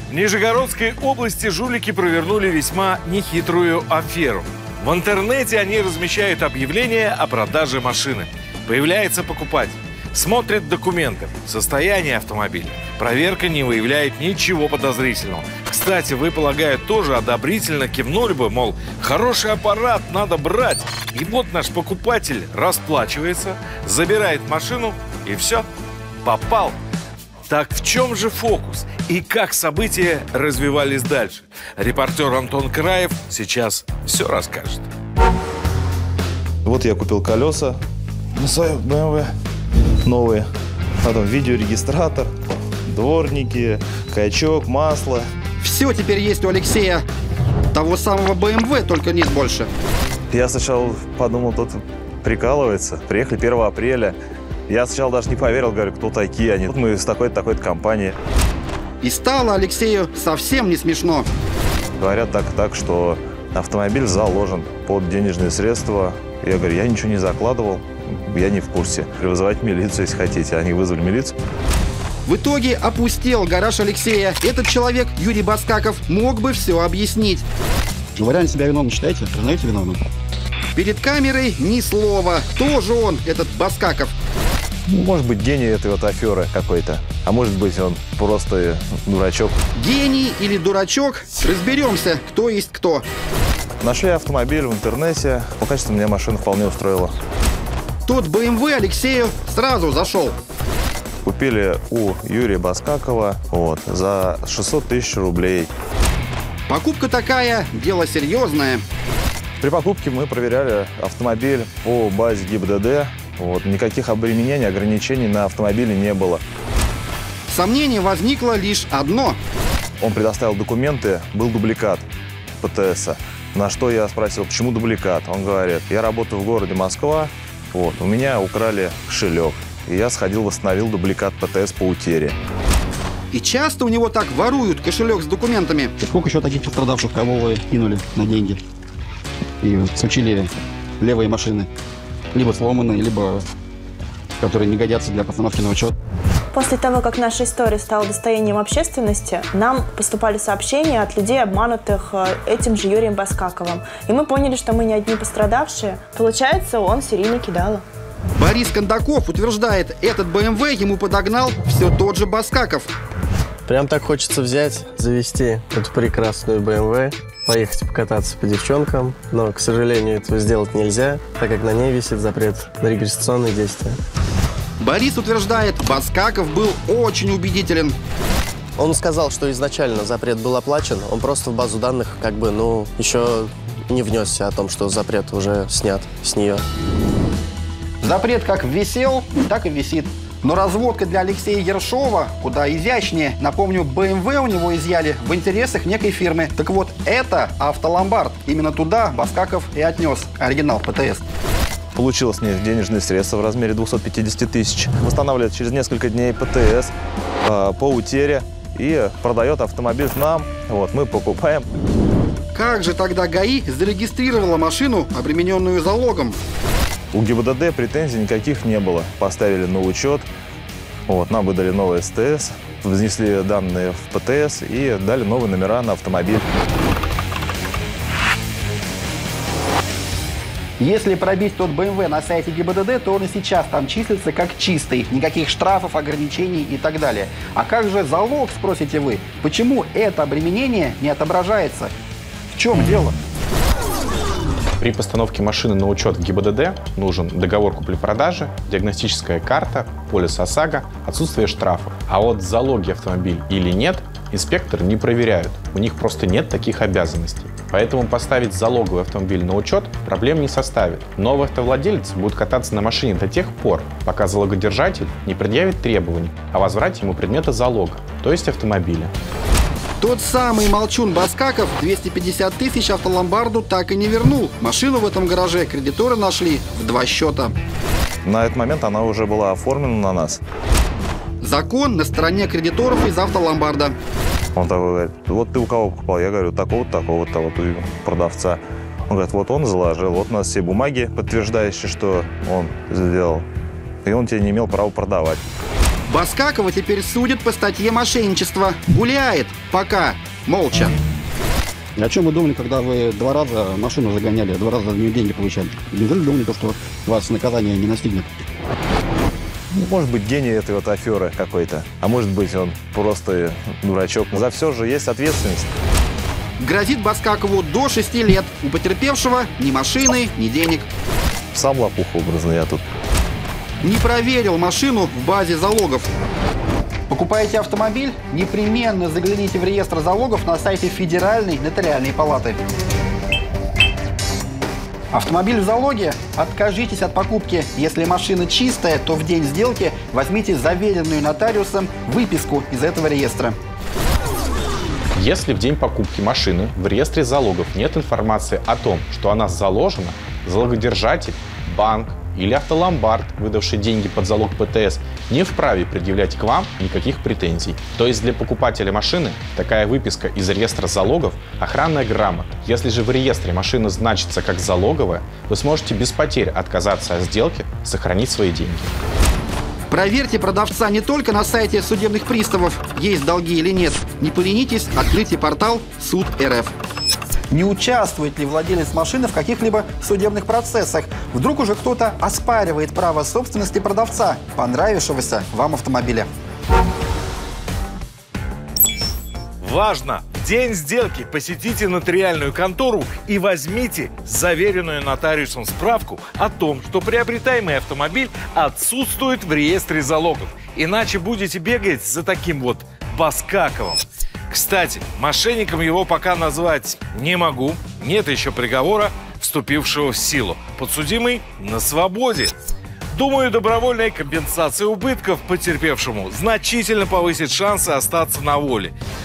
В Нижегородской области жулики провернули весьма нехитрую аферу. В интернете они размещают объявления о продаже машины. Появляется покупатель. Смотрит документы, состояние автомобиля. Проверка не выявляет ничего подозрительного. Кстати, вы, полагаю, тоже одобрительно кивнули бы, мол, хороший аппарат, надо брать. И вот наш покупатель расплачивается, забирает машину и все, попал. Так в чем же фокус? И как события развивались дальше? Репортер Антон Краев сейчас все расскажет. Вот я купил колеса на свою BMW. Новые. Потом видеорегистратор, дворники, качок, масло. Все теперь есть у Алексея. Того самого BMW, только нет больше. Я сначала подумал, тут прикалывается. Приехали 1 апреля. Я сначала даже не поверил, говорю, кто такие они. Мы из такой-то компании. И стало Алексею совсем не смешно. Говорят так, что автомобиль заложен под денежные средства. Я говорю, я ничего не закладывал. Я не в курсе. Вызывать милицию, если хотите. Они вызвали милицию. В итоге опустел гараж Алексея. Этот человек, Юрий Баскаков, мог бы все объяснить. Вы реально себя виновным считаете? Признаете виновным? Перед камерой ни слова. Кто же он, этот Баскаков? Может быть, гений этой вот аферы какой-то. А может быть, он просто дурачок. Гений или дурачок? Разберемся, кто есть кто. Нашли автомобиль в интернете. По качеству меня машина вполне устроила. Тот BMW Алексею сразу зашел. Купили у Юрия Баскакова за 600 тысяч рублей. Покупка такая, дело серьезное. При покупке мы проверяли автомобиль по базе ГИБДД. Никаких обременений, ограничений на автомобиле не было. Сомнение возникло лишь одно. Он предоставил документы, был дубликат ПТСа. На что я спросил, почему дубликат? Он говорит, я работаю в городе Москва, у меня украли кошелек. И я сходил, восстановил дубликат ПТС по утере. И часто у него так воруют кошелек с документами. И сколько еще таких пострадавших, кого вы кинули на деньги? И случили левые машины. Либо сломанные, либо которые не годятся для постановки на учет. После того, как наша история стала достоянием общественности, нам поступали сообщения от людей, обманутых этим же Юрием Баскаковым. И мы поняли, что мы не одни пострадавшие. Получается, он серийный кидало. Борис Кондаков утверждает, этот BMW ему подогнал все тот же Баскаков. Прям так хочется взять, завести эту прекрасную BMW, поехать покататься по девчонкам, но, к сожалению, этого сделать нельзя, так как на ней висит запрет на регистрационные действия. Борис утверждает, Баскаков был очень убедителен. Он сказал, что изначально запрет был оплачен, он просто в базу данных еще не внесся о том, что запрет уже снят с нее. Запрет как висел, так и висит. Но разводка для Алексея Ершова куда изящнее. Напомню, BMW у него изъяли в интересах некой фирмы. Так вот, это автоломбард. Именно туда Баскаков и отнес оригинал ПТС. Получил с них денежные средства в размере 250 тысяч. Восстанавливает через несколько дней ПТС по утере и продает автомобиль нам. Мы покупаем. Как же тогда ГАИ зарегистрировала машину, обремененную залогом? У ГИБДД претензий никаких не было. Поставили на учет, нам выдали новый СТС, внесли данные в ПТС и дали новые номера на автомобиль. Если пробить тот BMW на сайте ГИБДД, то он и сейчас там числится как чистый. Никаких штрафов, ограничений и так далее. А как же залог, спросите вы? Почему это обременение не отображается? В чем дело? При постановке машины на учет в ГИБДД нужен договор купли-продажи, диагностическая карта, полис ОСАГО, отсутствие штрафов. А вот залоги автомобиля или нет, инспекторы не проверяют. У них просто нет таких обязанностей. Поэтому поставить залоговый автомобиль на учет проблем не составит. Новый автовладелец будет кататься на машине до тех пор, пока залогодержатель не предъявит требований о возврате ему предмета залога, то есть автомобиля. Тот самый молчун Баскаков 250 тысяч автоломбарду так и не вернул. Машину в этом гараже кредиторы нашли в 2 счета. На этот момент она уже была оформлена на нас. Закон на стороне кредиторов из автоломбарда. Он такой говорит, вот ты у кого покупал? Я говорю, такого-то, такого-то, вот у продавца. Он говорит, вот он заложил, вот у нас все бумаги, подтверждающие, что он сделал. И он тебе не имел права продавать. Баскакова теперь судят по статье мошенничества. Гуляет пока молча. О чем вы думали, когда вы 2 раза машину загоняли, 2 раза за нее деньги получали? Неужели думали, что вас наказание не настигнет? Может быть, гений этой вот аферы какой-то. А может быть, он просто дурачок. За все же есть ответственность. Грозит Баскакову до 6 лет. У потерпевшего ни машины, ни денег. Сам лопух образно я тут. Не проверил машину в базе залогов. Покупаете автомобиль? Непременно загляните в реестр залогов на сайте Федеральной нотариальной палаты. Автомобиль в залоге? Откажитесь от покупки. Если машина чистая, то в день сделки возьмите заверенную нотариусом выписку из этого реестра. Если в день покупки машины в реестре залогов нет информации о том, что она заложена, залогодержатель, банк или автоломбард, выдавший деньги под залог ПТС, не вправе предъявлять к вам никаких претензий. То есть для покупателя машины такая выписка из реестра залогов – охранная грамота. Если же в реестре машина значится как залоговая, вы сможете без потерь отказаться от сделки, сохранить свои деньги. Проверьте продавца не только на сайте судебных приставов, есть долги или нет. Не поленитесь, откройте портал Суд РФ. Не участвует ли владелец машины в каких-либо судебных процессах? Вдруг уже кто-то оспаривает право собственности продавца, понравившегося вам автомобиля. Важно! В день сделки посетите нотариальную контору и возьмите заверенную нотариусом справку о том, что приобретаемый автомобиль отсутствует в реестре залогов. Иначе будете бегать за таким вот Баскаковым. Кстати, мошенником его пока назвать не могу. Нет еще приговора, вступившего в силу. Подсудимый на свободе. Думаю, добровольная компенсация убытков потерпевшему значительно повысит шансы остаться на воле.